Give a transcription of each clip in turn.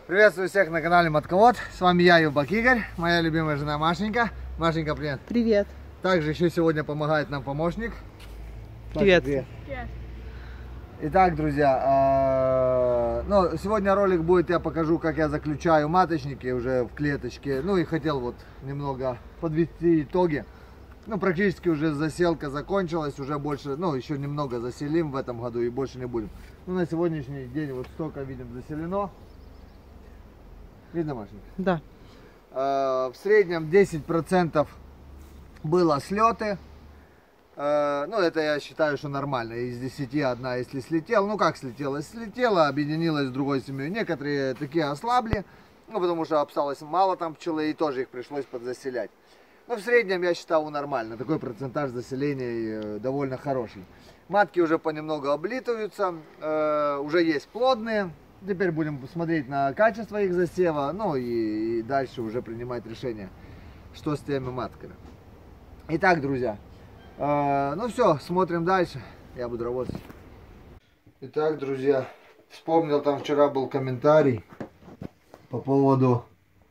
Приветствую всех на канале Матковод. С вами я, Юбак Игорь, моя любимая жена Машенька. Машенька, привет. Привет. Также еще сегодня помогает нам помощник. Привет. Привет. Итак, друзья, сегодня ролик будет, я покажу, как я заключаю маточники уже в клеточке. Ну и хотел вот немного подвести итоги. Ну, практически уже заселка закончилась, уже больше, еще немного заселим в этом году и больше не будем. Ну, на сегодняшний день вот столько, видим, заселено. Видно, Машенька? Да. В среднем 10% было слеты. Это я считаю, что нормально. Из 10 одна, если слетела. Ну, как слетела? Слетела, объединилась с другой семьей. Некоторые такие ослабли, потому что осталось мало там пчелы, и тоже их пришлось подзаселять. Но в среднем я считаю нормально. Такой процентаж заселения довольно хороший. Матки уже понемногу облитываются, уже есть плодные. Теперь будем смотреть на качество их засева, и дальше уже принимать решение, что с теми матками. Итак, друзья, все, смотрим дальше. Я буду работать. Итак, друзья, вспомнил, там вчера был комментарий по поводу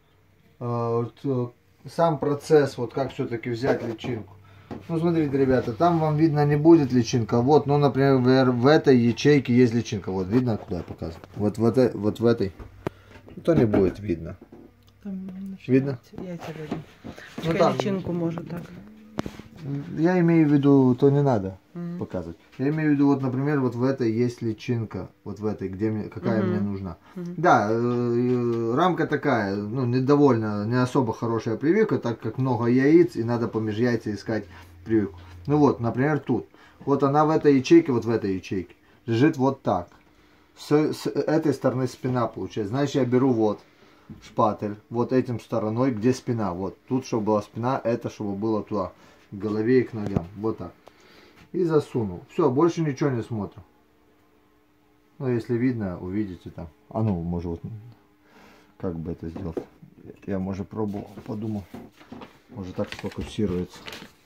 сам процесс, вот как все-таки взять личинку. Ну, смотрите, ребята, там вам видно не будет личинка. Вот, например, в этой ячейке есть личинка. Вот, видно, куда я показываю? Вот в этой. То не будет видно. Там, видно? Яйца видно. Там, личинку может так. Я имею в виду, то не надо показывать. Я имею в виду, вот, например, вот в этой есть личинка. Вот в этой, какая мне нужна. Да, рамка такая, не особо хорошая прививка, так как много яиц, и надо помеж яйца искать прививку. Ну вот, например, тут. Вот она в этой ячейке, вот в этой ячейке, лежит вот так. С этой стороны спина получается. Значит, я беру вот шпатель, вот этим стороной, где спина. Вот, тут, чтобы была спина, это, чтобы было туда, к голове и к ногам. Вот так. И засунул. Все, больше ничего не смотрю. Ну, если видно, увидите там. Может, вот, как бы это сделать. Я, может, пробовал, подумал. Может, так сфокусируется.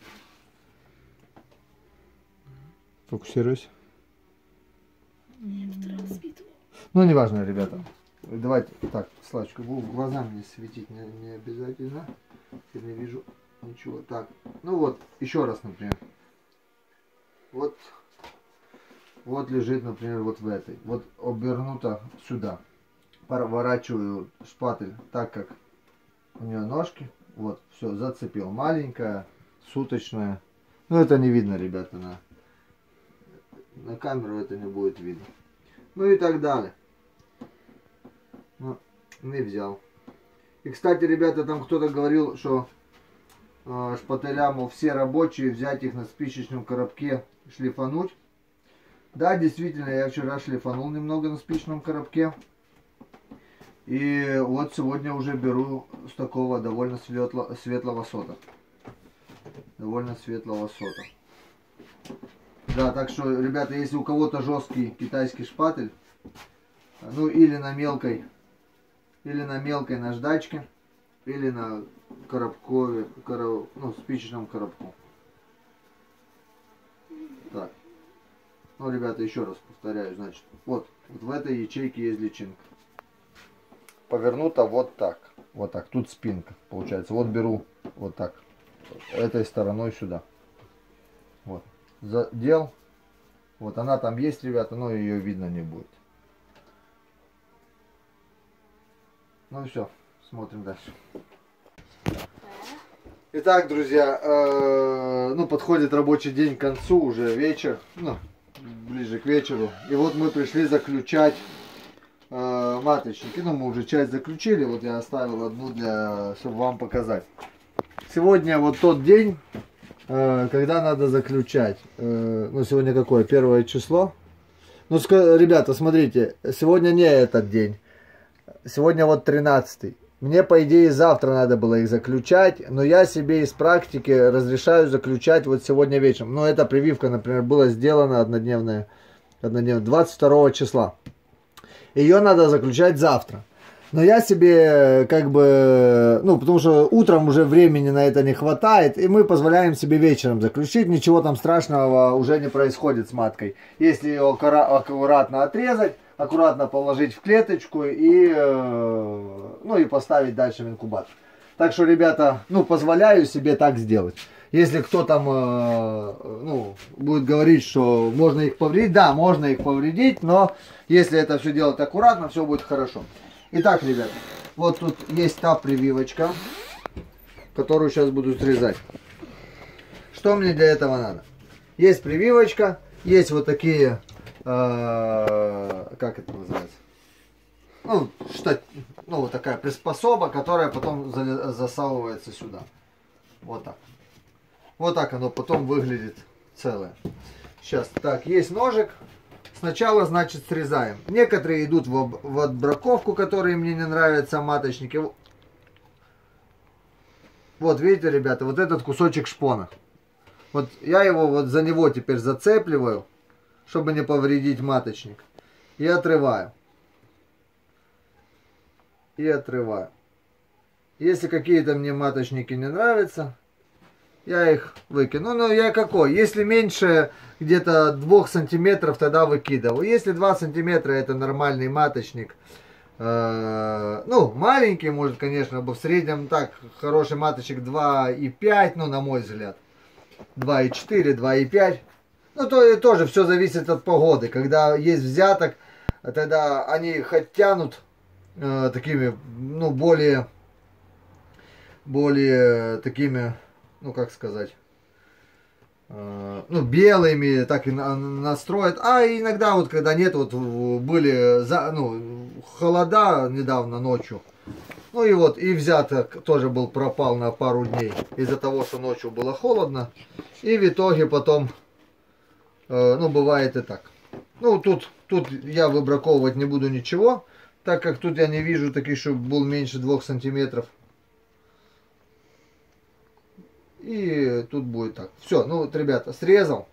Фокусируюсь. Неважно, ребята. Давайте, так, Славочка, глаза мне светить не обязательно. Я не вижу ничего. Так, еще раз, например. Вот лежит, например, вот в этой. Вот обернуто сюда. Поворачиваю шпатель так, как у нее ножки. Вот, все, зацепил. Маленькая, суточная. Это не видно, ребята, на камеру это не будет видно. И так далее. Не взял. И, кстати, ребята, там кто-то говорил, что шпателя, мол, все рабочие, взять их на спичечном коробке, шлифануть. Да, действительно, я вчера шлифанул немного на спичечном коробке. И вот сегодня уже беру с такого довольно светлого сота. Довольно светлого сота. Да, так что, ребята, если у кого-то жесткий китайский шпатель, или на мелкой наждачке, или на коробкове, спичечном коробку. Так. Ребята, еще раз повторяю, значит, вот в этой ячейке есть личинка. Повернута вот так. Вот так. Тут спинка получается. Вот беру вот так. Этой стороной сюда. Вот. Задел. Вот она там есть, ребята, но ее видно не будет. И все. Смотрим дальше. Итак, друзья, подходит рабочий день к концу, уже вечер, ближе к вечеру. И вот мы пришли заключать маточники. Мы уже часть заключили, вот я оставил одну, чтобы вам показать. Сегодня вот тот день, когда надо заключать. Сегодня какое? 1 число. Ребята, смотрите, сегодня не этот день. Сегодня вот 13-й. Мне, по идее, завтра надо было их заключать, но я себе из практики разрешаю заключать вот сегодня вечером. Эта прививка, например, была сделана однодневная 22 числа. Ее надо заключать завтра. Но я себе потому что утром уже времени на это не хватает, и мы позволяем себе вечером заключить. Ничего там страшного уже не происходит с маткой. Если ее аккуратно отрезать, аккуратно положить в клеточку и, ну, и поставить дальше в инкубатор. Так что, ребята, ну, позволяю себе так сделать. Если кто там, ну, будет говорить, что можно их повредить, да, можно их повредить, но если это все делать аккуратно, все будет хорошо. Итак, ребят, вот тут есть та прививочка, которую сейчас буду срезать. Что мне для этого надо? Есть прививочка, есть вот такие, как это называется? Ну, ну, вот такая приспособа, которая потом засовывается сюда. Вот так. Вот так оно потом выглядит целое. Сейчас, так, есть ножик. Сначала, значит, срезаем. Некоторые идут в отбраковку, которые мне не нравятся, маточники. Вот, видите, ребята, вот этот кусочек шпона. Вот я его вот за него теперь зацепливаю, чтобы не повредить маточник. И отрываю. И отрываю. Если какие-то мне маточники не нравятся, я их выкину. Ну, я какой? Если меньше где-то 2 сантиметров, тогда выкидываю. Если 2 сантиметра, это нормальный маточник. Ну, маленький, может, конечно, в среднем так, хороший маточник 2,5, ну, на мой взгляд. 2,4, 2,5. Ну, то тоже все зависит от погоды. Когда есть взяток, тогда они хоть тянут такими, ну, более такими, ну, как сказать, ну, белыми, так и настроят. А иногда вот, когда нет, вот были, ну, холода недавно ночью. Ну и вот, и взяток тоже пропал на пару дней. Из-за того, что ночью было холодно. И в итоге потом, ну, бывает и так. Ну, тут я выбраковывать не буду ничего, так как тут я не вижу таких, чтобы был меньше 2 сантиметров. И тут будет так. Все, ну вот, ребята, срезал.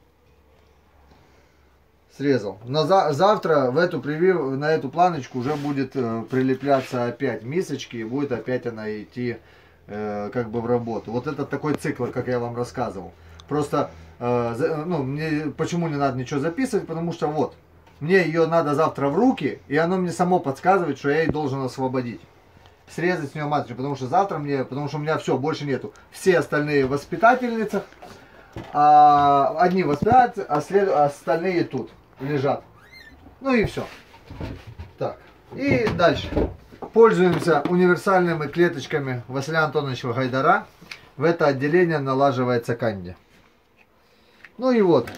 Завтра на эту планочку уже будет прилепляться опять мисочки. И будет опять она идти как бы в работу. Вот это такой цикл, как я вам рассказывал. Просто, ну, мне почему не надо ничего записывать? Потому что вот, мне ее надо завтра в руки. И оно мне само подсказывает, что я ее должен освободить. Срезать с нее маточку, потому что завтра потому что у меня все, больше нету. Все остальные в воспитательницах, одни воспитательницы, а остальные тут лежат. Ну и все. Так, и дальше. Пользуемся универсальными клеточками Василия Антоновича Гайдара. В это отделение налаживается канди. Ну и вот.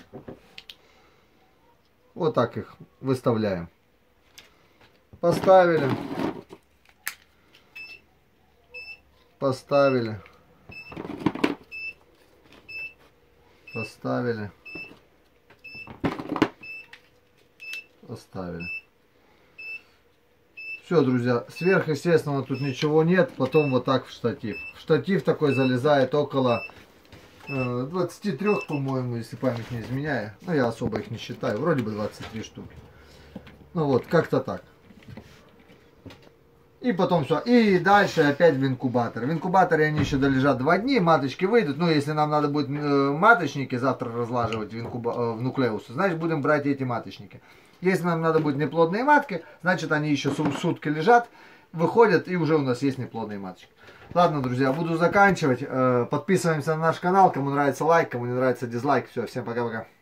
Вот так их выставляем. Поставили. Поставили. Все, друзья, сверхъестественного тут ничего нет. Потом вот так в штатив. В штатив такой залезает около 23, по-моему, если память не изменяет. Ну, я особо их не считаю. Вроде бы 23 штуки. Ну вот, как-то так. И потом все. И дальше опять в инкубатор. В инкубаторе они еще долежат 2 дня, маточки выйдут. Ну, если нам надо будет маточники завтра разлаживать в нуклеусы, значит, будем брать эти маточники. Если нам надо будет неплодные матки, значит, они еще сутки лежат, выходят, и уже у нас есть неплодные маточки. Ладно, друзья, буду заканчивать. Подписываемся на наш канал. Кому нравится лайк, кому не нравится дизлайк. Все, всем пока-пока.